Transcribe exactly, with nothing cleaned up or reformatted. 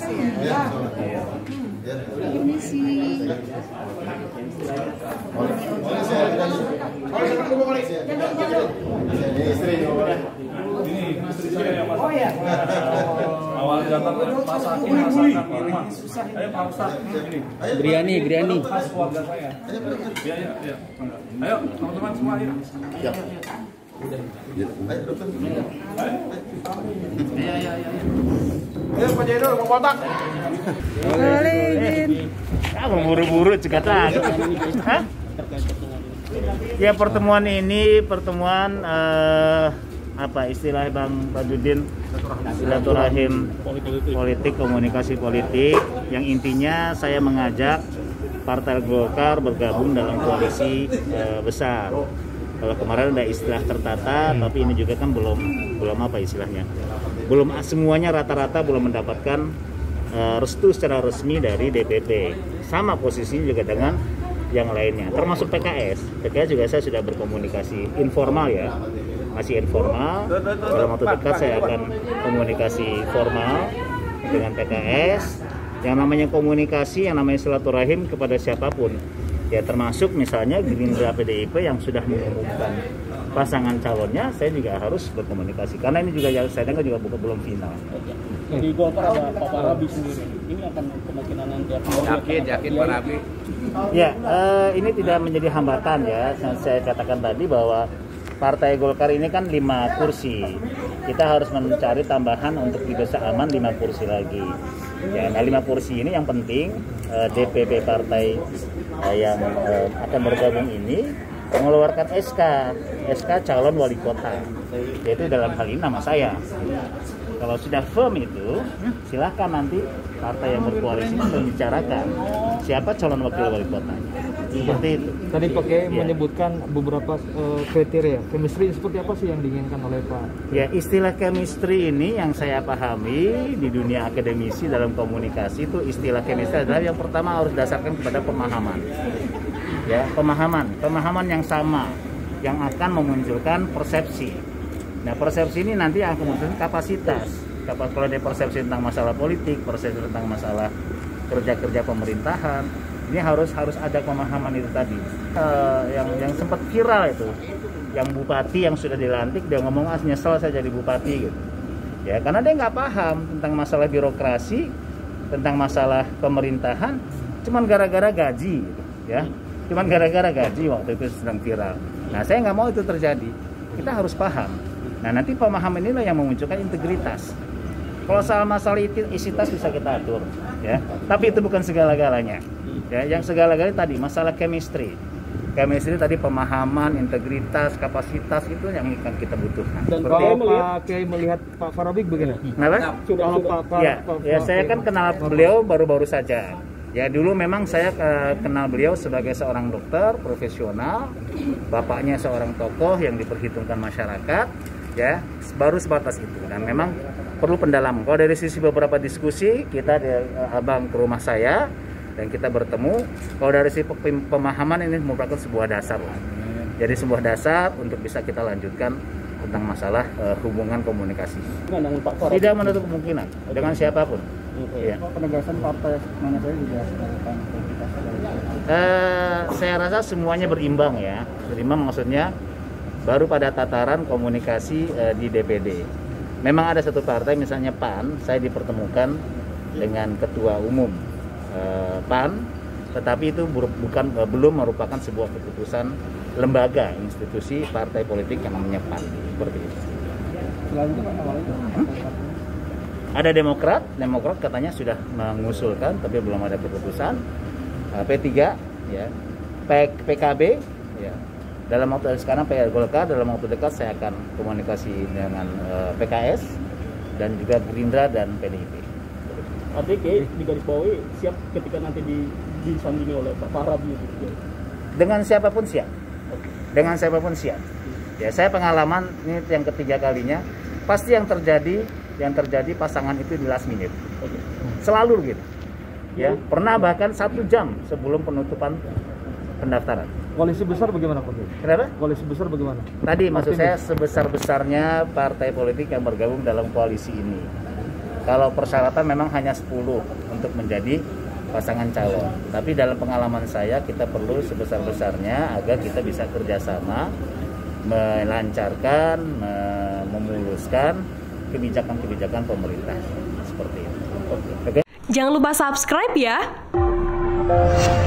koalisi ya. Ini sih. Oh ya. Awal datang masakin masakan rumah. Ayo Pak Ustadz. Briani, Briani. Khas keluarga saya. Iya, iya, iya. Ayo, teman-teman semua ayo. Ya. Ayo, ayo, ayo. Ayo Pak Jaidul, mau kontak. Boleh izin. Ah, buru-buru juga tadi. Hah? Ya, pertemuan ini pertemuan eh, apa istilah Bang Badudin, silaturahim politik, komunikasi politik, yang intinya saya mengajak Partai Golkar bergabung dalam koalisi eh, besar. Kalau kemarin ada istilah tertata, tapi ini juga kan belum belum apa istilahnya, belum semuanya rata-rata belum mendapatkan uh, restu secara resmi dari D P P. Sama posisinya juga dengan yang lainnya, termasuk P K S. P K S juga saya sudah berkomunikasi informal ya, masih informal. Dalam waktu dekat saya akan komunikasi formal dengan P K S. Yang namanya komunikasi, yang namanya silaturahim kepada siapapun. Ya termasuk misalnya Gerindra P D I P yang sudah mengumumkan pasangan calonnya, saya juga harus berkomunikasi karena ini juga yang saya dengar juga bukan belum final. Di Golkar ada Pak Parabi sendiri, ini akan kemungkinan nanti akan Yakin, yakin Pak Rabi. Ya, eh, ini tidak menjadi hambatan ya. Saya katakan tadi bahwa Partai Golkar ini kan lima kursi. Kita harus mencari tambahan untuk bisa aman lima kursi lagi. Ya, nah lima kursi ini yang penting eh, D P P partai eh, yang eh, akan bergabung ini mengeluarkan S K, S K calon wali kota, yaitu dalam hal ini nama saya. Kalau sudah firm itu, silahkan nanti partai yang berkoalisi membicarakan siapa calon wakil wali kotanya. Seperti itu. Tadi pakai ya. menyebutkan beberapa uh, kriteria, chemistry seperti apa sih yang diinginkan oleh Pak? Ya, istilah chemistry ini yang saya pahami di dunia akademisi dalam komunikasi itu istilah chemistry adalah yang pertama harus dasarkan kepada pemahaman. Ya, pemahaman, pemahaman yang sama yang akan memunculkan persepsi. Nah, persepsi ini nanti akan memunculkan kapasitas. Kapas kalau ada persepsi tentang masalah politik, persepsi tentang masalah kerja-kerja pemerintahan, ini harus harus ada pemahaman itu tadi. Uh, yang yang sempat viral itu, yang bupati yang sudah dilantik dia ngomong ah nyesel saya jadi bupati gitu. Ya, karena dia nggak paham tentang masalah birokrasi, tentang masalah pemerintahan, cuman gara-gara gaji, gitu, ya. Cuman gara-gara gaji waktu itu sedang viral. Nah, saya nggak mau itu terjadi. Kita harus paham. Nah, nanti pemahaman inilah yang memunculkan integritas. Kalau soal masalah isitas bisa kita atur, ya. Tapi itu bukan segala-galanya. Ya, yang segala-galanya tadi masalah chemistry. Chemistry tadi pemahaman, integritas, kapasitas itu yang akan kita butuhkan. Dan kalau Pak Kiai melihat Pak Farabi bagaimana? Kenapa? Kalau Pak Pak Ya, ya saya kan kenal beliau baru-baru saja. Ya dulu memang saya uh, kenal beliau sebagai seorang dokter profesional, bapaknya seorang tokoh yang diperhitungkan masyarakat, ya baru sebatas itu. Dan memang perlu pendalaman. Kalau dari sisi beberapa diskusi kita uh, abang ke rumah saya dan kita bertemu. Kalau dari sisi pemahaman ini merupakan sebuah dasar lah. Jadi sebuah dasar untuk bisa kita lanjutkan tentang masalah uh, hubungan komunikasi. Tidak menutup kemungkinan dengan siapapun. Ya. Penegasan partai mana saya juga uh, saya rasa semuanya berimbang ya. Berimbang maksudnya baru pada tataran komunikasi uh, di D P D. Memang ada satu partai misalnya P A N, saya dipertemukan dengan ketua umum uh, P A N, tetapi itu bukan uh, belum merupakan sebuah keputusan lembaga institusi partai politik yang namanya P A N seperti itu. Selain itu Pak awalnya Hmm? Ada Demokrat, Demokrat katanya sudah mengusulkan tapi belum ada keputusan. P tiga, ya, P K B, ya. Dalam waktu sekarang P Golkar dalam waktu dekat saya akan komunikasi dengan uh, P K S dan juga Gerindra dan P D I P. Artinya kayak di garis bawahi siap ketika nanti di, disandingi oleh Pak Farabi gitu. Dengan siapapun siap. Dengan siapapun siap. Ya, saya pengalaman ini yang ketiga kalinya, pasti yang terjadi yang terjadi pasangan itu di last minute. Selalu begitu. Ya, pernah bahkan satu jam sebelum penutupan pendaftaran. Koalisi besar bagaimana Pak? Kenapa? Koalisi besar bagaimana? Tadi maksud saya sebesar-besarnya partai politik yang bergabung dalam koalisi ini. Kalau persyaratan memang hanya sepuluh untuk menjadi pasangan calon. Tapi dalam pengalaman saya kita perlu sebesar-besarnya agar kita bisa kerjasama melancarkan, memuluskan kebijakan-kebijakan pemerintah seperti itu. Oke. Jangan lupa subscribe ya.